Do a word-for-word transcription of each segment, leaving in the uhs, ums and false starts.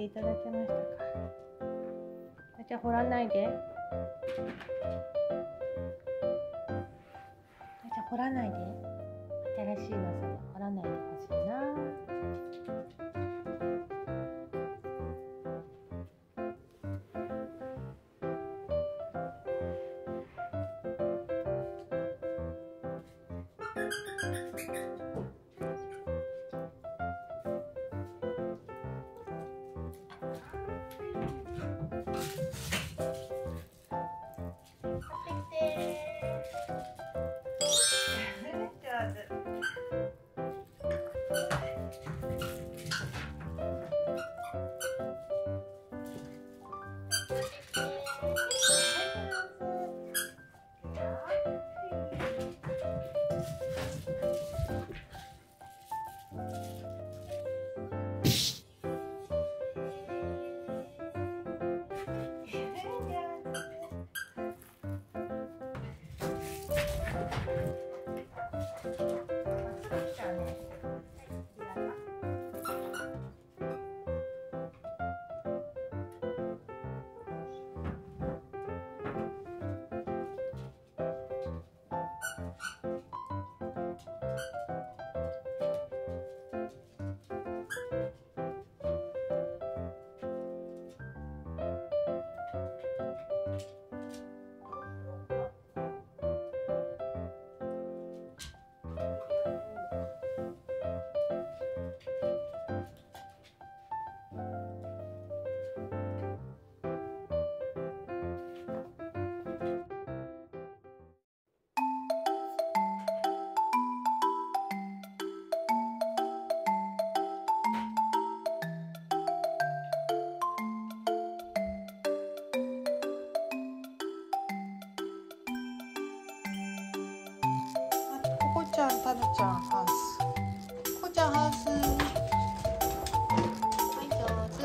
いただけましたか。じゃあ掘らないで。じゃあ掘らないで。新しいのそれ掘らないでほしいな。ここちゃん、たるちゃんハウス。ここちゃんハウス。はい、上手。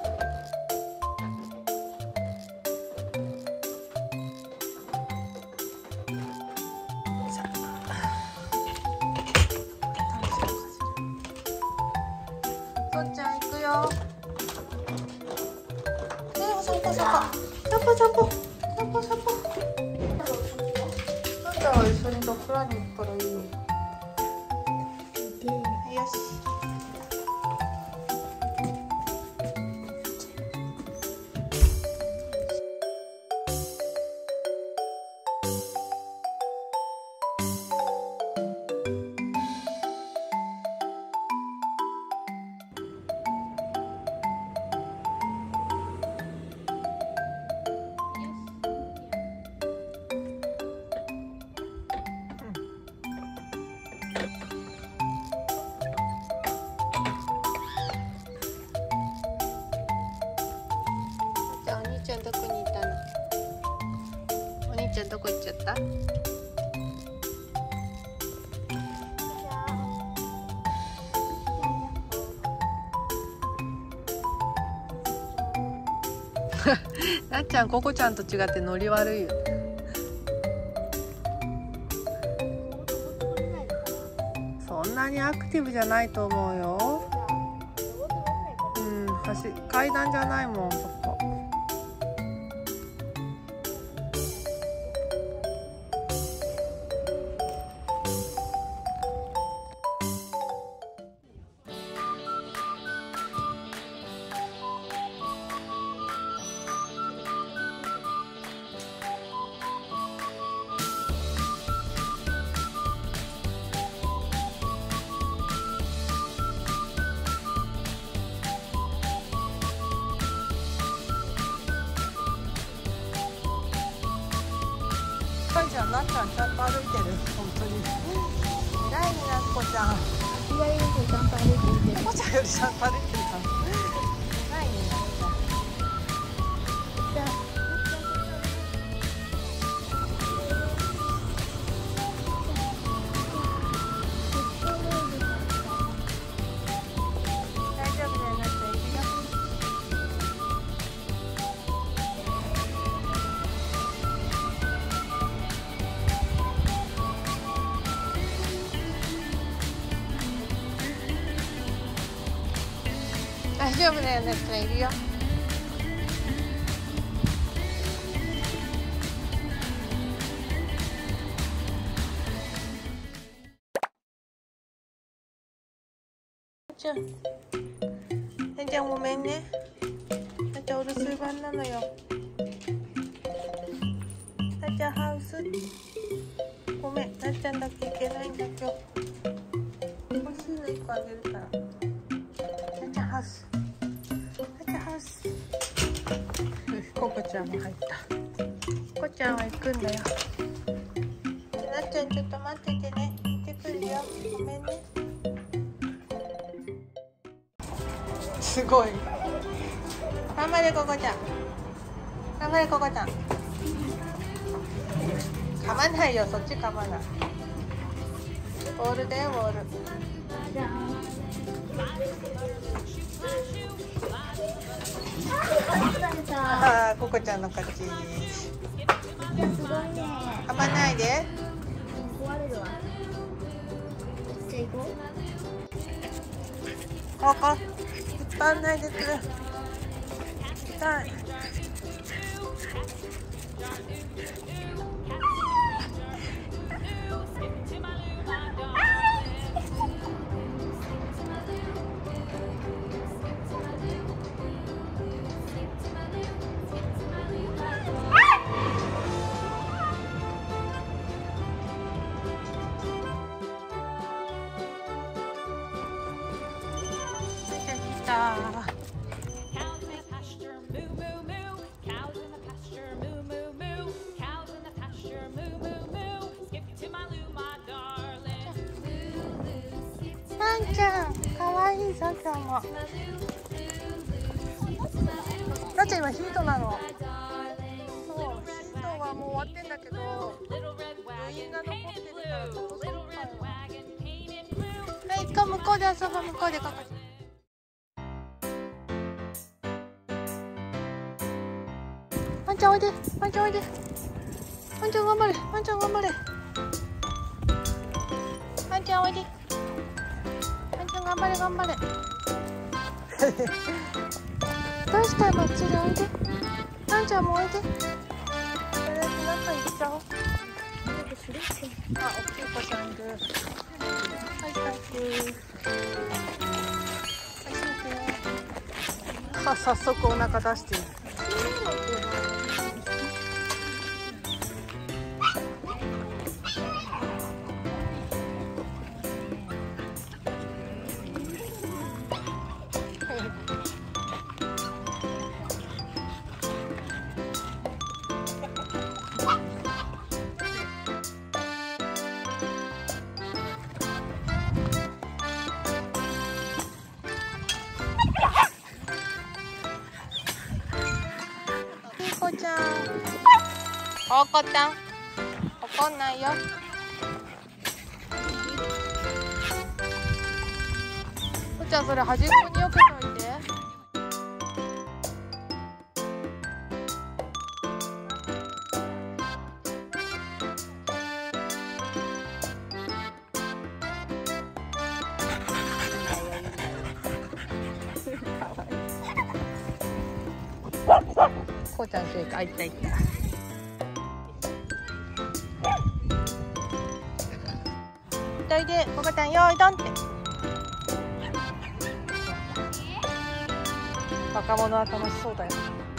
さあ。とんちゃん行くよ。ね、お散歩散歩。散歩散歩。散歩散歩。とんちゃんは一緒にドッグランに行ったらいいよ。よし。じゃあお兄ちゃんどこにいたの？お兄ちゃんどこ行っちゃった？なっちゃん、ここちゃんと違ってノリ悪いよね。そんなにアクティブじゃないと思うよ。うん、橋、階段じゃないもん、そこ。かいちゃん、なっちゃんちゃんと歩いてる。本当に。偉いね、なっこちゃん。 意外にちゃんと歩いてる。 なっこちゃんよりちゃんと歩いてるから。偉いね、なっちゃん。じゃあ。大丈夫だよ、なっちゃん。行くよ。 大丈夫だよねっているよ。ちゃん、なっちゃんごめんね。なっちゃんお留守番なのよ。なっちゃんハウス。ごめん、なっちゃんだけいけないんだ今日。欲しいのいっこあげるから。なっちゃんハウス。なっちゃんハウス。ココちゃんも入った。ココちゃんは行くんだよ。なっちゃんちょっと待っててね。行ってくるよ。ごめんね。すごい。頑張れココちゃん。頑張れココちゃん。噛まないよ、そっち噛まない。ボールだよ、ボール。ああ、ココちゃんの勝ち。 すごいね。 噛まないで。 壊れるわ。じゃあ行こう。 ココ、引っ張んないでくれ。痛い。なんちゃん、かわいいさちゃんも。なっちゃん今ヒートなの。そう、ヒートはもう終わってんだけど、余韻が残ってるからちょっとそうかよ。はい、行こう、向こうで遊ぼう、向こうでここ。ワンちゃんおいで、ワンちゃんおいで。ワンちゃん頑張れ、ワンちゃん頑張れ。ワンちゃんおいで。ワンちゃん頑張れ頑張れ。どうしたの、ちりおいで。ワンちゃんもおいで。とりあえず中行っちゃおう。あ、大きい子ちゃんいる。はい、サンキュー。はい、サンキュー。あ、早速お腹出してる。ココちゃん、ココちゃん、怒んないよ。ココちゃん、それ端っこによけといて。ココちゃん正解、いったいった。おいで、ココちゃん、よーいどんって。若者は楽しそうだよ。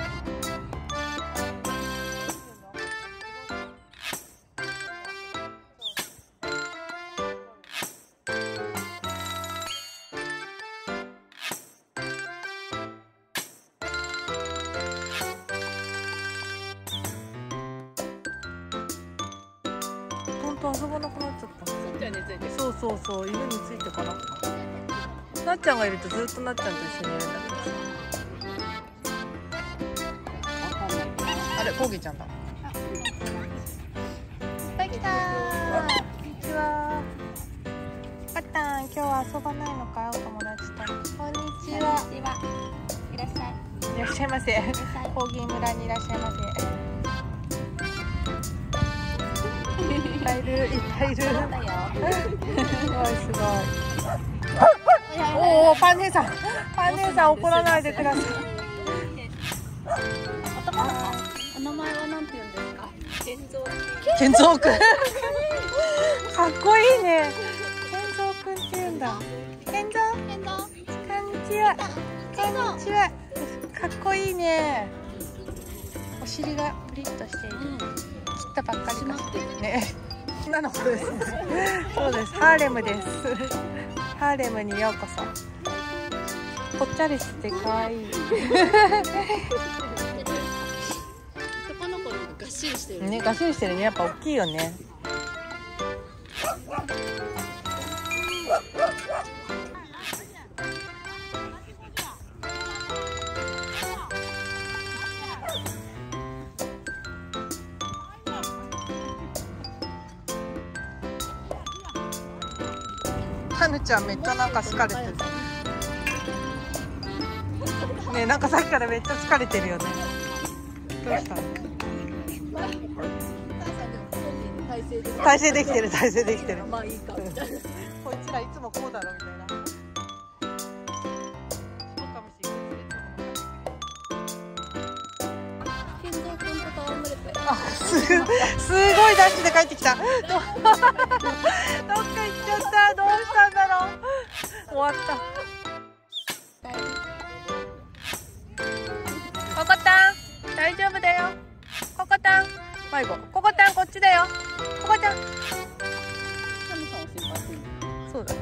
本当遊ばなくなっちゃった。そうそうそう、犬についてかな。なっちゃんがいるとずっとなっちゃんと一緒にいるんだけどさ。あれ、コーギーちゃんだ。いっぱい来たー。こんにちは。かったん、今日は遊ばないのかい、お友達と。こんにちは。 いらっしゃい。 いらっしゃいませ。コーギー村にいらっしゃいませ。いっぱいいる、いっぱいいる。すごいすごい。 おお、パン姉さん、パン姉さん怒らないでください。 男の子。お名前はなんて言うんですか？健三。 健三くん。かっこいいね。健三くんって言うんだ。健三。 健三。 こんにちは。こんにちは。かっこいいね。お尻がプリッとしている。切ったばっかりかね。女の子ですね。そうです。ハーレムです。ハーレムにようこそ。ぽっちゃりして可愛い。 男の子にがっしりしてる。 ね、がっしりしてるね。やっぱ大きいよね。はぬちゃんめっちゃなんか疲れてるね。なんかさっきからめっちゃ疲れてるよね。どうしたの？体勢できてる、体勢できてる。 まあいいかみたいな。 こいつらいつもこうだろみたいな。 健三君と戯れて。 あ、すすごいダッシュで帰ってきた。どどっか行っちゃった。どうしたんだろう。終わった。ココタン、大丈夫だよ。ココタン、迷子。ココタンこっちだよ。ココちゃん。そうだ。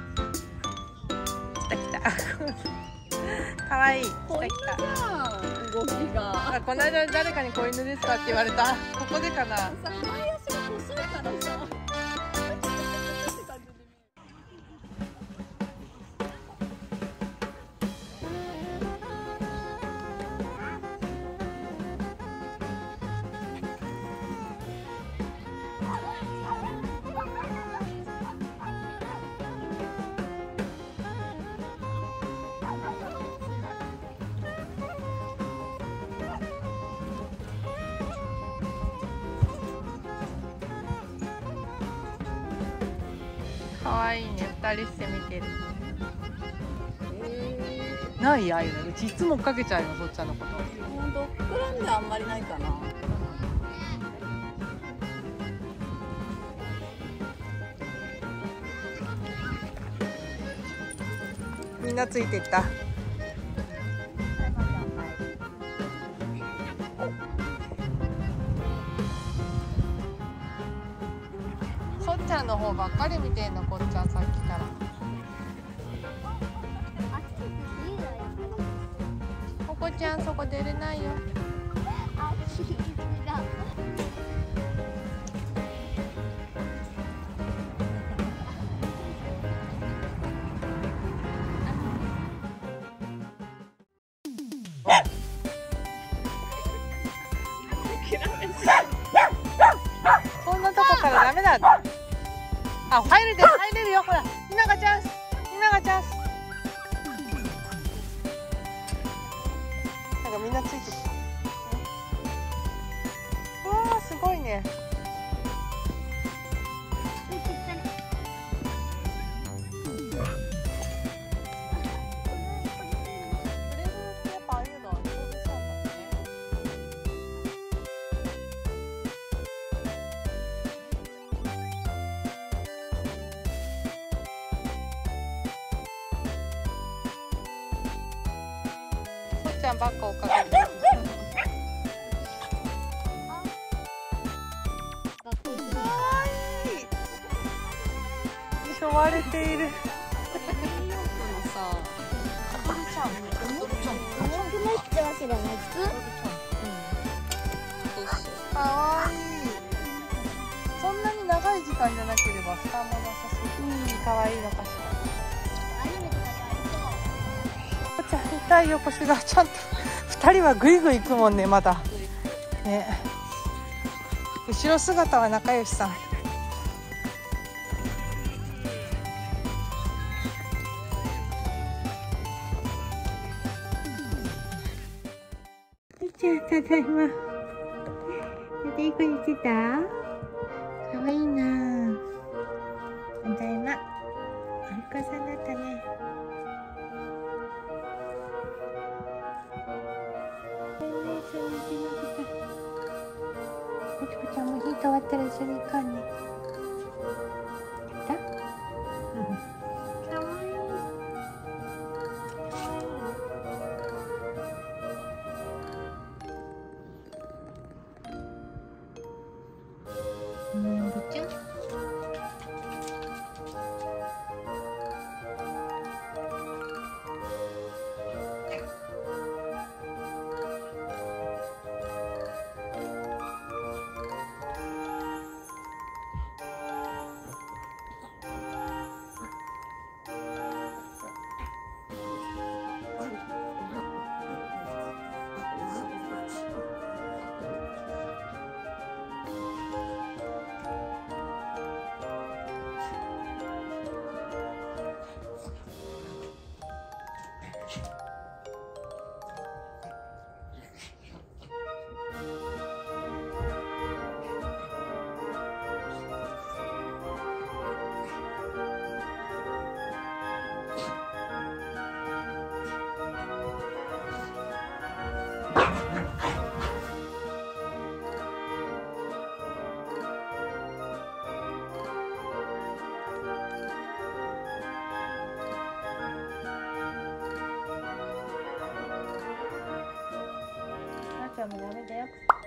来た来た。可愛いい。来た来た。 動きが。 あ、この間誰かに子犬ですかって言われた。ここでかな。 さ、前足が細いからさ。 可愛いね、二人して見てる。ないああいうの、うちいつもかけちゃうの、そっちゃんのこと。 ドッグランであんまりないかな。 みんなついてった。そっちゃんの方ばっかり見てんの、こっちゃんさっきから。ここちゃんそこ出れないよ。そんなとこからダメだ。あ、入れて、入れるよ、ほら。みんながチャンス。みんながチャンス。なんかみんなついてきた。うわー、すごいね。ちゃんばっか追っかける。かわいい。しょわれている。かわいい。そんなに長い時間じゃなければ負担もなさそう。うん、かわいいのかしら。ちゃん痛いよ、腰が。ちゃんと二人はぐいぐい行くもんね、まだね。後ろ姿は仲良しさん。ちゃん、ただいま。出ていくに来た。かわいいな。ただいま。お利口さんだったね。 ちゃんもダメだよ。